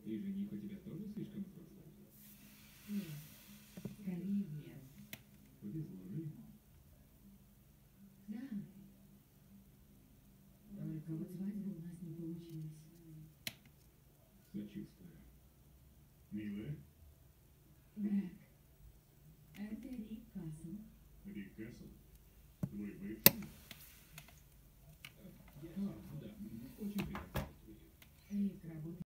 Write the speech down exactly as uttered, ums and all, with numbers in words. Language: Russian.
И жених у тебя тоже слишком взрослый? Нет, скорее нет. Повезло же. Да. Только вот свадьба у нас не получилась. Сочувствую. Милая?